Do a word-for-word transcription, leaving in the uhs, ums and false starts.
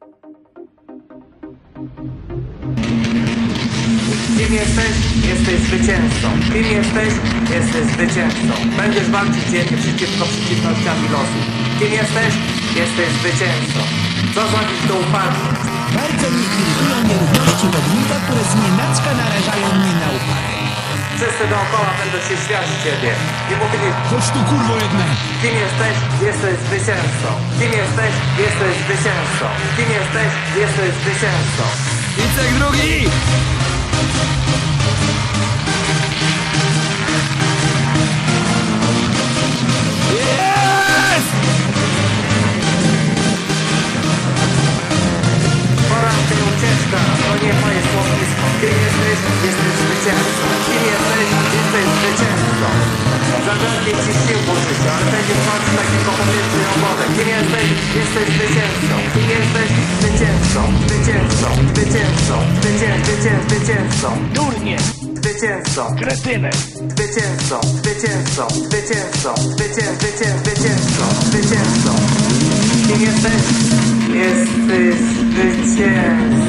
Kim jesteś? Jesteś zwycięzcą. Kim jesteś? Jesteś zwycięzcą. Będziesz walczyć dziennie przeciwko przeciwnościami losu. Kim jesteś? Jesteś zwycięzcą. Co zrobić, to upadniesz. Bardzo mnie irytują nierówności w ogniwa, które znienacka narażają mnie na upadek. Wszyscy dookoła będą się śmiać z ciebie i mówili: Chodź tu, kurwo jedna! kim jesteś? Jesteś zwycięzcą. Kim jesteś? Jesteś zwycięzcą. Kim jesteś? Jesteś zwycięzcą. Icek drugi! Jest! Poranka i ucieczka, to nie moje słownictwo. Kim jesteś? Jesteś zwycięzcą. Kim jesteś? Jesteś zwycięzcą. Zabraknie ci sił po życiu, ale będziesz walczyć takiego powietrza i obodę. Kim jesteś? Jesteś zwycięzcą. Kim jesteś? Zwycięzcą. Zwycięzcą. Zwycięzcą. Zwycię, zwycię, zwycięzcą. Durnie, Zwycięzcą. kretyny, Zwycięzcą. Zwycięzcą. Zwycięzcą. Zwycię, zwycię, zwycięzcą. Zwycięzcą. Kim jesteś? Jesteś zwycięzcą.